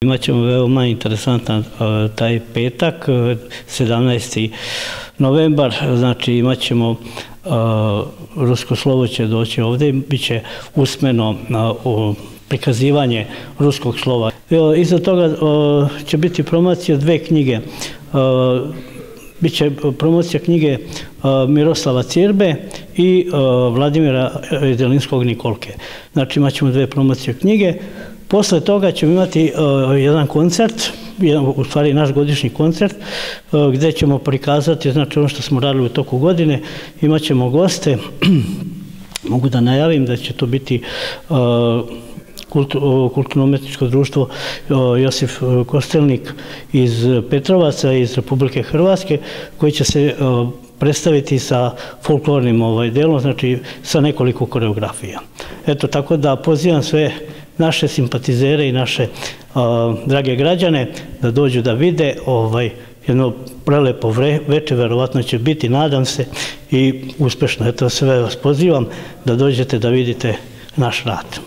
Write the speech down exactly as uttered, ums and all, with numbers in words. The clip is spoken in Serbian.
Imaćemo veoma interesantan taj petak, sedamnaesti novembar, znači imat ćemo rusko slovo će doći ovdje, bit će usmeno prikazivanje ruskog slova. Iza toga će biti promocija dve knjige. Biće promocija knjige Miroslava Cirbe i Vladimira Jedelinskog Nikolke. Znači imat ćemo dve promocije knjige. Posle toga ćemo imati jedan koncert, u stvari naš godišnji koncert, gdje ćemo prikazati znači ono što smo radili u toku godine. Imat ćemo goste, mogu da najavim da će to biti Kulturno-umetničko društvo Josif Kostelnik iz Petrovaca, iz Republike Hrvatske, koji će se predstaviti sa folklornim delom, znači sa nekoliko koreografija. Eto, tako da pozivam sve naše simpatizere i naše drage građane da dođu da vide jedno prelepo veče, verovatno će biti, nadam se, i uspešno. Eto, sve vas pozivam da dođete da vidite naš rad.